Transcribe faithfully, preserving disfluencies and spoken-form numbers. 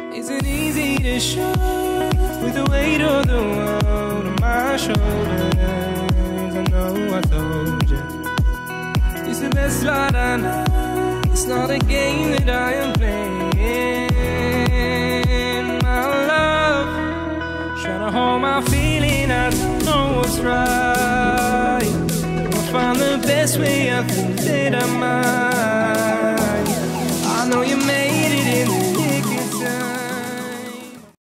Isn't easy to show with the weight of the world on my shoulders. I know I told you it's the best light I know. It's not a game that I am playing. My love, trying to hold my feeling. I don't know what's right. I'll find the best way. I think that I might. I know you may